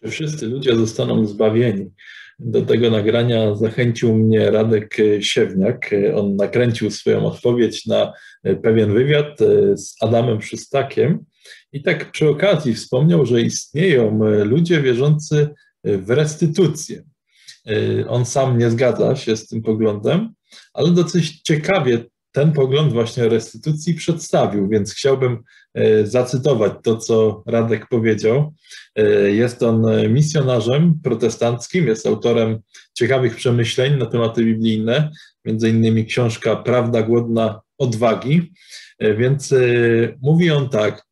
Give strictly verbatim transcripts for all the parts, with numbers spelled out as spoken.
Wszyscy ludzie zostaną zbawieni. Do tego nagrania zachęcił mnie Radek Siewniak. On nakręcił swoją odpowiedź na pewien wywiad z Adamem Szystakiem i tak przy okazji wspomniał, że istnieją ludzie wierzący w restytucję. On sam nie zgadza się z tym poglądem, ale dosyć ciekawie ten pogląd właśnie restytucji przedstawił, więc chciałbym zacytować to, co Radek powiedział. Jest on misjonarzem protestanckim, jest autorem ciekawych przemyśleń na tematy biblijne, między innymi książka Prawda głodna odwagi, więc mówi on tak: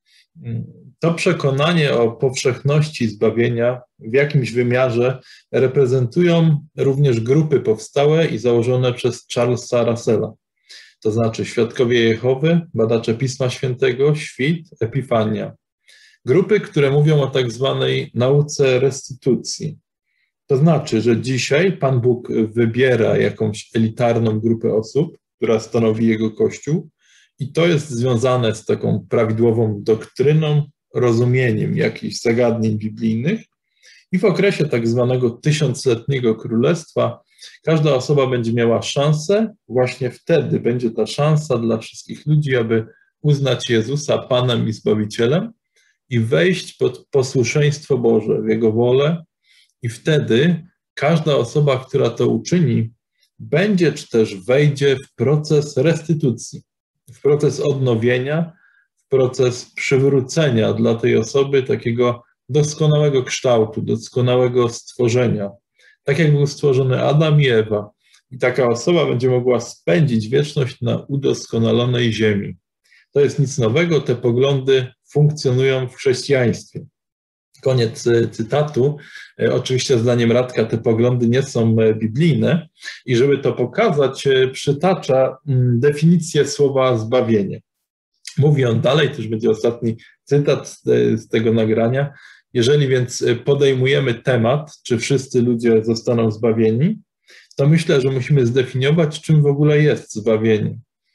to przekonanie o powszechności zbawienia w jakimś wymiarze reprezentują również grupy powstałe i założone przez Charlesa Russella. To znaczy Świadkowie Jehowy, Badacze Pisma Świętego, Świt, Epifania. Grupy, które mówią o tak zwanej nauce restytucji. To znaczy, że dzisiaj Pan Bóg wybiera jakąś elitarną grupę osób, która stanowi Jego Kościół, i to jest związane z taką prawidłową doktryną, rozumieniem jakichś zagadnień biblijnych, i w okresie tak zwanego tysiącletniego królestwa każda osoba będzie miała szansę, właśnie wtedy będzie ta szansa dla wszystkich ludzi, aby uznać Jezusa Panem i Zbawicielem i wejść pod posłuszeństwo Boże, w Jego wolę, i wtedy każda osoba, która to uczyni, będzie czy też wejdzie w proces restytucji, w proces odnowienia, w proces przywrócenia dla tej osoby takiego doskonałego kształtu, doskonałego stworzenia. Tak jak był stworzony Adam i Ewa. I taka osoba będzie mogła spędzić wieczność na udoskonalonej ziemi. To jest nic nowego, te poglądy funkcjonują w chrześcijaństwie. Koniec cytatu. Oczywiście zdaniem Radka te poglądy nie są biblijne i żeby to pokazać, przytacza definicję słowa zbawienie. Mówi on dalej, to już będzie ostatni cytat z, z tego nagrania. Jeżeli więc podejmujemy temat, czy wszyscy ludzie zostaną zbawieni, to myślę, że musimy zdefiniować, czym w ogóle jest zbawienie.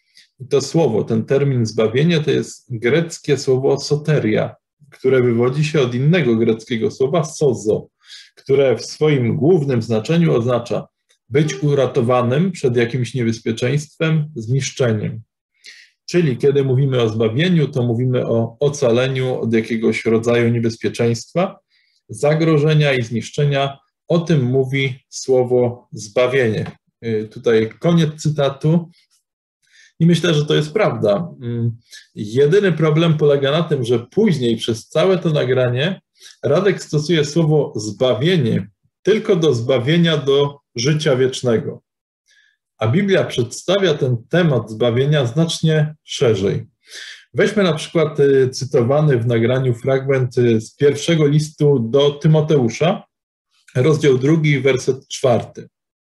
I to słowo, ten termin zbawienie, to jest greckie słowo soteria, które wywodzi się od innego greckiego słowa sozo, które w swoim głównym znaczeniu oznacza być uratowanym przed jakimś niebezpieczeństwem, zniszczeniem. Czyli kiedy mówimy o zbawieniu, to mówimy o ocaleniu od jakiegoś rodzaju niebezpieczeństwa, zagrożenia i zniszczenia. O tym mówi słowo zbawienie. Tutaj koniec cytatu. I myślę, że to jest prawda. Jedyny problem polega na tym, że później przez całe to nagranie Radek stosuje słowo zbawienie tylko do zbawienia do życia wiecznego. A Biblia przedstawia ten temat zbawienia znacznie szerzej. Weźmy na przykład cytowany w nagraniu fragment z pierwszego listu do Tymoteusza, rozdział drugi, werset czwarty.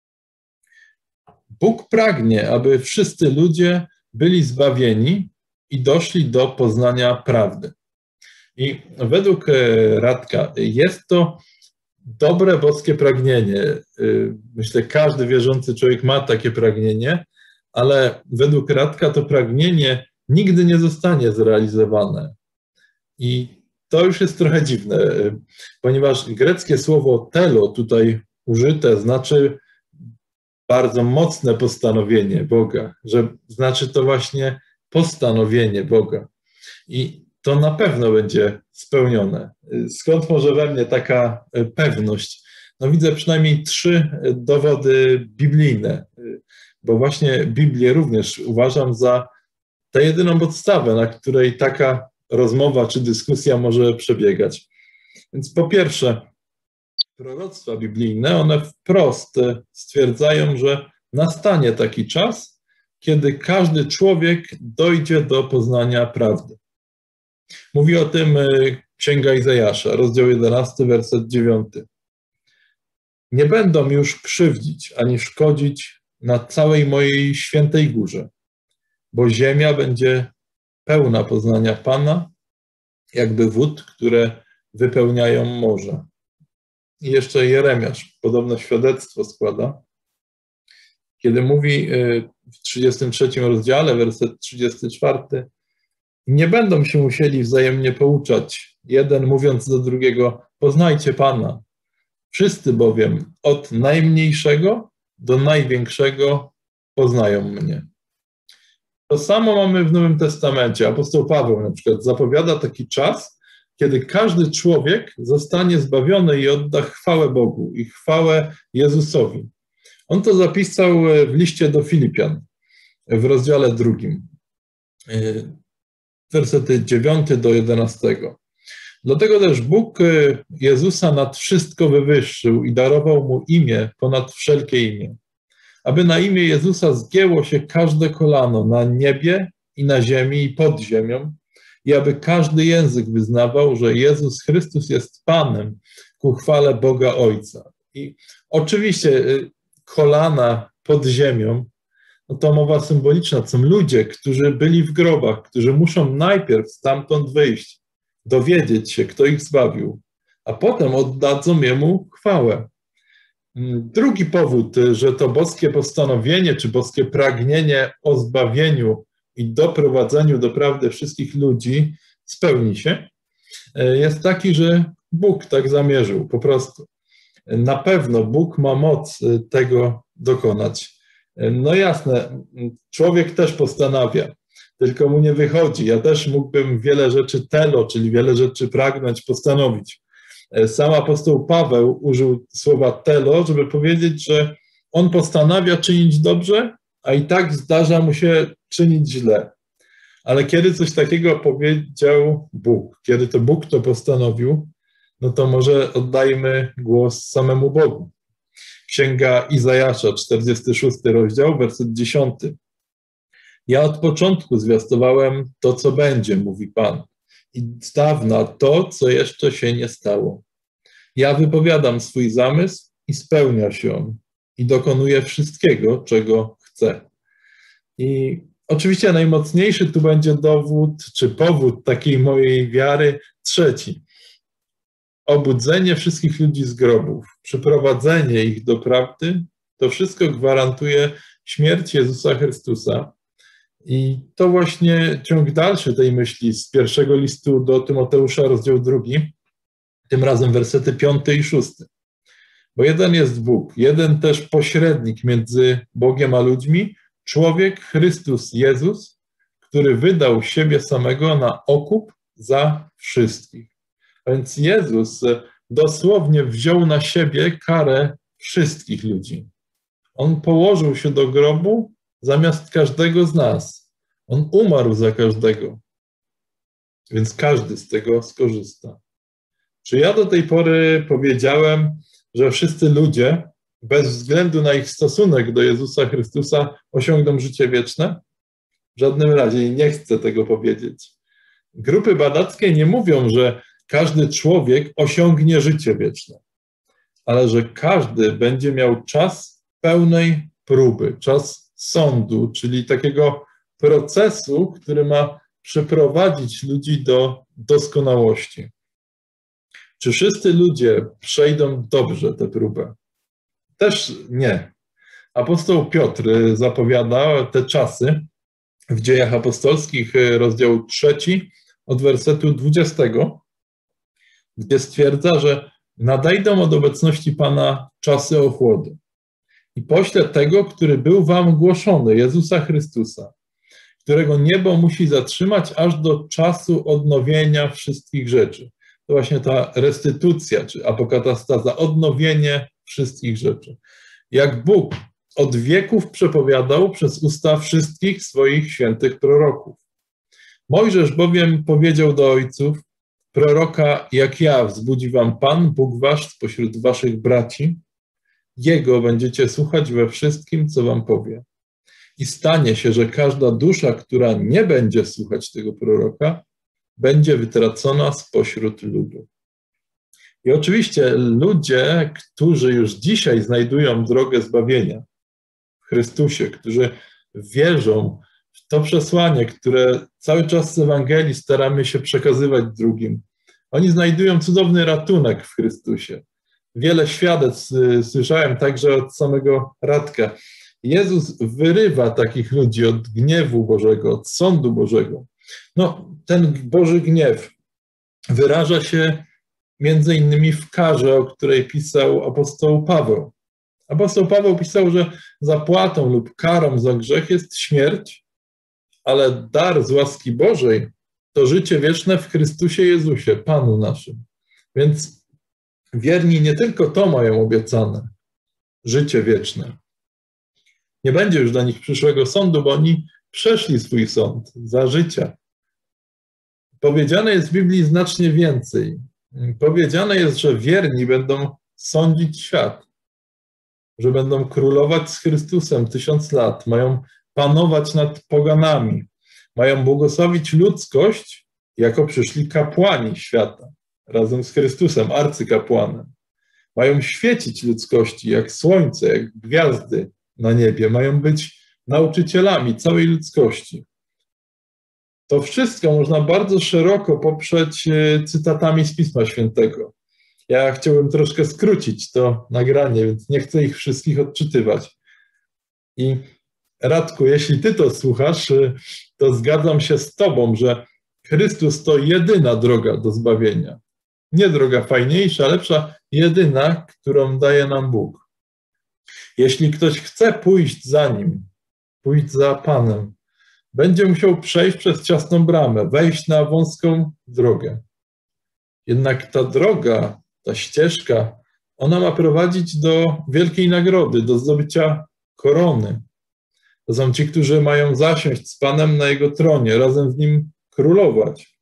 Bóg pragnie, aby wszyscy ludzie byli zbawieni i doszli do poznania prawdy. I według Radka jest to dobre boskie pragnienie. Myślę, każdy wierzący człowiek ma takie pragnienie, ale według Radka to pragnienie nigdy nie zostanie zrealizowane. I to już jest trochę dziwne, ponieważ greckie słowo telo tutaj użyte znaczy bardzo mocne postanowienie Boga, że znaczy to właśnie postanowienie Boga. I to na pewno będzie spełnione. Skąd może we mnie taka pewność? No widzę przynajmniej trzy dowody biblijne, bo właśnie Biblię również uważam za tę jedyną podstawę, na której taka rozmowa czy dyskusja może przebiegać. Więc po pierwsze, proroctwa biblijne, one wprost stwierdzają, że nastanie taki czas, kiedy każdy człowiek dojdzie do poznania prawdy. Mówi o tym Księga Izajasza, rozdział jedenasty, werset dziewiąty. Nie będą już krzywdzić ani szkodzić na całej mojej świętej górze, bo ziemia będzie pełna poznania Pana, jakby wód, które wypełniają morze. I jeszcze Jeremiasz podobne świadectwo składa, kiedy mówi w trzydziestym trzecim rozdziale, werset trzydziesty czwarty: Nie będą się musieli wzajemnie pouczać, jeden mówiąc do drugiego, poznajcie Pana. Wszyscy bowiem od najmniejszego do największego poznają mnie. To samo mamy w Nowym Testamencie. Apostoł Paweł na przykład zapowiada taki czas, kiedy każdy człowiek zostanie zbawiony i odda chwałę Bogu i chwałę Jezusowi. On to zapisał w liście do Filipian w rozdziale drugim, wersety dziewiąty do jedenastego. Dlatego też Bóg Jezusa nad wszystko wywyższył i darował mu imię ponad wszelkie imię, aby na imię Jezusa zgięło się każde kolano na niebie i na ziemi i pod ziemią i aby każdy język wyznawał, że Jezus Chrystus jest Panem ku chwale Boga Ojca. I oczywiście kolana pod ziemią, no to mowa symboliczna, są ludzie, którzy byli w grobach, którzy muszą najpierw stamtąd wyjść, dowiedzieć się, kto ich zbawił, a potem oddadzą Jemu chwałę. Drugi powód, że to boskie postanowienie, czy boskie pragnienie o zbawieniu i doprowadzeniu do prawdy wszystkich ludzi spełni się, jest taki, że Bóg tak zamierzył, po prostu. Na pewno Bóg ma moc tego dokonać. No jasne, człowiek też postanawia, tylko mu nie wychodzi. Ja też mógłbym wiele rzeczy telo, czyli wiele rzeczy pragnąć, postanowić. Sam apostoł Paweł użył słowa telo, żeby powiedzieć, że on postanawia czynić dobrze, a i tak zdarza mu się czynić źle. Ale kiedy coś takiego powiedział Bóg, kiedy to Bóg to postanowił, no to może oddajmy głos samemu Bogu. Księga Izajasza, czterdziesty szósty rozdział, werset dziesiąty. Ja od początku zwiastowałem to, co będzie, mówi Pan, i z dawna to, co jeszcze się nie stało. Ja wypowiadam swój zamysł i spełnia się on, i dokonuję wszystkiego, czego chcę. I oczywiście najmocniejszy tu będzie dowód, czy powód takiej mojej wiary trzeci. Obudzenie wszystkich ludzi z grobów, przyprowadzenie ich do prawdy, to wszystko gwarantuje śmierć Jezusa Chrystusa. I to właśnie ciąg dalszy tej myśli z pierwszego listu do Tymoteusza, rozdział drugi, tym razem wersety piąty i szósty. Bo jeden jest Bóg, jeden też pośrednik między Bogiem a ludźmi, człowiek Chrystus Jezus, który wydał siebie samego na okup za wszystkich. A więc Jezus dosłownie wziął na siebie karę wszystkich ludzi. On położył się do grobu zamiast każdego z nas. On umarł za każdego. Więc każdy z tego skorzysta. Czy ja do tej pory powiedziałem, że wszyscy ludzie, bez względu na ich stosunek do Jezusa Chrystusa, osiągną życie wieczne? W żadnym razie nie chcę tego powiedzieć. Grupy badackie nie mówią, że każdy człowiek osiągnie życie wieczne, ale że każdy będzie miał czas pełnej próby, czas sądu, czyli takiego procesu, który ma przyprowadzić ludzi do doskonałości. Czy wszyscy ludzie przejdą dobrze tę próbę? Też nie. Apostoł Piotr zapowiada te czasy w Dziejach Apostolskich, rozdział trzeci, od wersetu dwudziestego, gdzie stwierdza, że nadejdą od obecności Pana czasy ochłody i pośle tego, który był wam głoszony, Jezusa Chrystusa, którego niebo musi zatrzymać aż do czasu odnowienia wszystkich rzeczy. To właśnie ta restytucja, czy apokatastaza, odnowienie wszystkich rzeczy. Jak Bóg od wieków przepowiadał przez usta wszystkich swoich świętych proroków. Mojżesz bowiem powiedział do ojców, proroka jak ja wzbudzi wam Pan, Bóg wasz spośród waszych braci. Jego będziecie słuchać we wszystkim, co wam powie. I stanie się, że każda dusza, która nie będzie słuchać tego proroka, będzie wytracona spośród ludu. I oczywiście ludzie, którzy już dzisiaj znajdują drogę zbawienia w Chrystusie, którzy wierzą w to przesłanie, które cały czas z Ewangelii staramy się przekazywać drugim, oni znajdują cudowny ratunek w Chrystusie. Wiele świadectw słyszałem także od samego Radka. Jezus wyrywa takich ludzi od gniewu Bożego, od sądu Bożego. No, ten Boży gniew wyraża się między innymi w karze, o której pisał apostoł Paweł. Apostoł Paweł pisał, że zapłatą lub karą za grzech jest śmierć, ale dar z łaski Bożej to życie wieczne w Chrystusie Jezusie, Panu naszym. Więc wierni nie tylko to mają obiecane, życie wieczne. Nie będzie już dla nich przyszłego sądu, bo oni przeszli swój sąd za życia. Powiedziane jest w Biblii znacznie więcej. Powiedziane jest, że wierni będą sądzić świat, że będą królować z Chrystusem tysiąc lat, mają panować nad poganami, mają błogosławić ludzkość jako przyszli kapłani świata, razem z Chrystusem, arcykapłanem. Mają świecić ludzkości jak słońce, jak gwiazdy na niebie, mają być nauczycielami całej ludzkości. To wszystko można bardzo szeroko poprzeć cytatami z Pisma Świętego. Ja chciałbym troszkę skrócić to nagranie, więc nie chcę ich wszystkich odczytywać. I Radku, jeśli ty to słuchasz, to zgadzam się z tobą, że Chrystus to jedyna droga do zbawienia. Nie droga fajniejsza, lepsza, jedyna, którą daje nam Bóg. Jeśli ktoś chce pójść za Nim, pójść za Panem, będzie musiał przejść przez ciasną bramę, wejść na wąską drogę. Jednak ta droga, ta ścieżka, ona ma prowadzić do wielkiej nagrody, do zdobycia korony. To są ci, którzy mają zasiąść z Panem na Jego tronie, razem z Nim królować.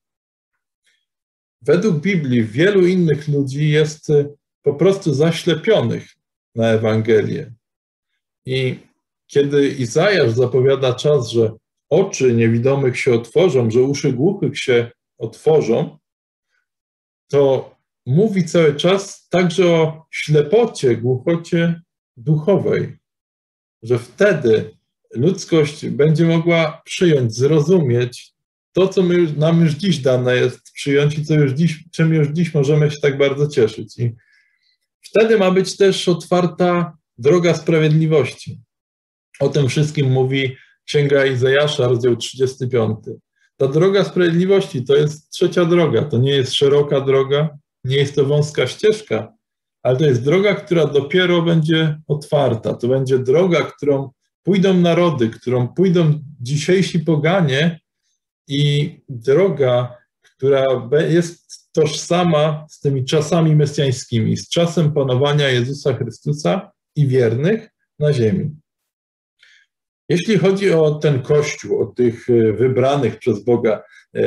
Według Biblii wielu innych ludzi jest po prostu zaślepionych na Ewangelię. I kiedy Izajasz zapowiada czas, że oczy niewidomych się otworzą, że uszy głuchych się otworzą, to mówi cały czas także o ślepocie, głuchocie duchowej, że wtedy ludzkość będzie mogła przyjąć, zrozumieć to, co my, nam już dziś dane jest przyjąć i co już dziś, czym już dziś możemy się tak bardzo cieszyć. I wtedy ma być też otwarta droga sprawiedliwości. O tym wszystkim mówi Księga Izajasza, rozdział trzydziesty piąty. Ta droga sprawiedliwości to jest trzecia droga. To nie jest szeroka droga, nie jest to wąska ścieżka, ale to jest droga, która dopiero będzie otwarta. To będzie droga, którą pójdą narody, którą pójdą dzisiejsi poganie i droga, która jest tożsama z tymi czasami mesjańskimi, z czasem panowania Jezusa Chrystusa i wiernych na ziemi. Jeśli chodzi o ten Kościół, o tych wybranych przez Boga,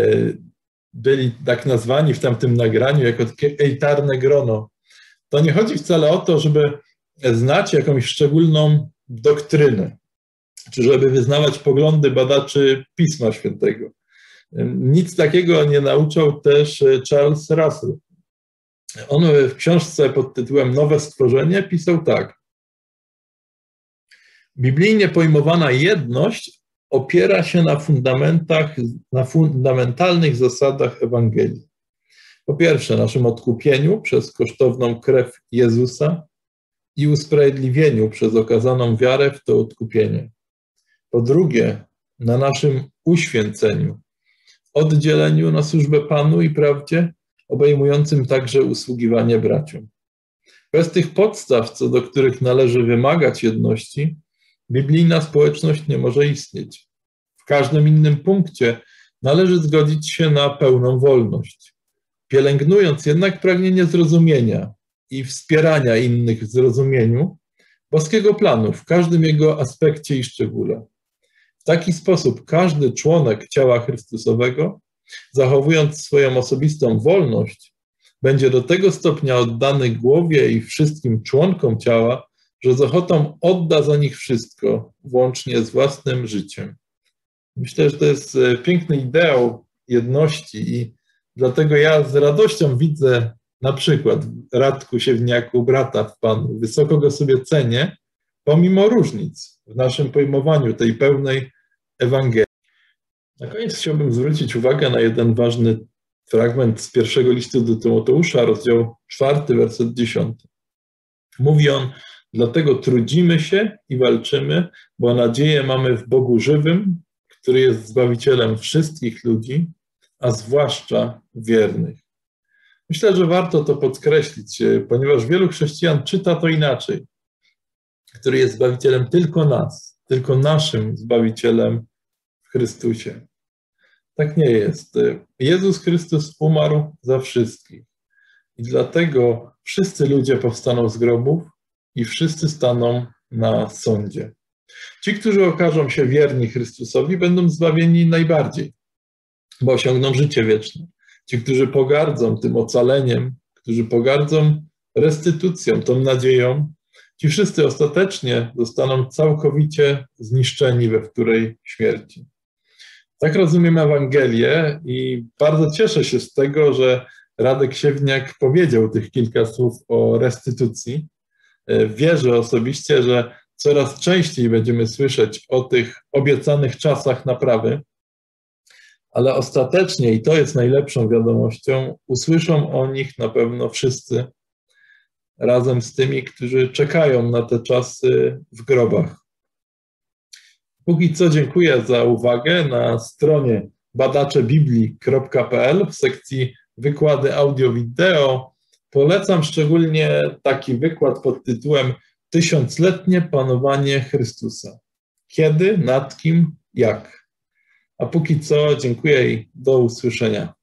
byli tak nazwani w tamtym nagraniu jako takie elitarne grono, to nie chodzi wcale o to, żeby znać jakąś szczególną doktrynę, czy żeby wyznawać poglądy badaczy Pisma Świętego. Nic takiego nie nauczał też Charles Russell. On w książce pod tytułem Nowe Stworzenie pisał tak. Biblijnie pojmowana jedność opiera się na fundamentach, na fundamentalnych zasadach Ewangelii. Po pierwsze, naszym odkupieniu przez kosztowną krew Jezusa i usprawiedliwieniu przez okazaną wiarę w to odkupienie. Po drugie, na naszym uświęceniu, oddzieleniu na służbę Panu i prawdzie, obejmującym także usługiwanie braciom. Bez tych podstaw, co do których należy wymagać jedności, biblijna społeczność nie może istnieć. W każdym innym punkcie należy zgodzić się na pełną wolność, pielęgnując jednak pragnienie zrozumienia i wspierania innych w zrozumieniu boskiego planu w każdym jego aspekcie i szczególe. W taki sposób każdy członek ciała Chrystusowego, zachowując swoją osobistą wolność, będzie do tego stopnia oddany głowie i wszystkim członkom ciała, że z ochotą odda za nich wszystko, włącznie z własnym życiem. Myślę, że to jest piękny ideał jedności i dlatego ja z radością widzę na przykład Radku Siewniaku, brata w Panu. Wysoko go sobie cenię, pomimo różnic w naszym pojmowaniu tej pełnej Ewangelii. Na koniec chciałbym zwrócić uwagę na jeden ważny fragment z pierwszego listu do Tymoteusza, rozdział czwarty, werset dziesiąty. Mówi on, dlatego trudzimy się i walczymy, bo nadzieję mamy w Bogu żywym, który jest Zbawicielem wszystkich ludzi, a zwłaszcza wiernych. Myślę, że warto to podkreślić, ponieważ wielu chrześcijan czyta to inaczej, który jest Zbawicielem tylko nas, tylko naszym Zbawicielem w Chrystusie. Tak nie jest. Jezus Chrystus umarł za wszystkich i dlatego wszyscy ludzie powstaną z grobów i wszyscy staną na sądzie. Ci, którzy okażą się wierni Chrystusowi, będą zbawieni najbardziej, bo osiągną życie wieczne. Ci, którzy pogardzą tym ocaleniem, którzy pogardzą restytucją, tą nadzieją, ci wszyscy ostatecznie zostaną całkowicie zniszczeni we wtórej śmierci. Tak rozumiem Ewangelię i bardzo cieszę się z tego, że Radek Siewniak powiedział tych kilka słów o restytucji. Wierzę osobiście, że coraz częściej będziemy słyszeć o tych obiecanych czasach naprawy, ale ostatecznie, i to jest najlepszą wiadomością, usłyszą o nich na pewno wszyscy, razem z tymi, którzy czekają na te czasy w grobach. Póki co dziękuję za uwagę. Na stronie badacze biblii kropka p l w sekcji wykłady audio-wideo polecam szczególnie taki wykład pod tytułem Tysiącletnie panowanie Chrystusa. Kiedy, nad kim, jak. A póki co dziękuję i do usłyszenia.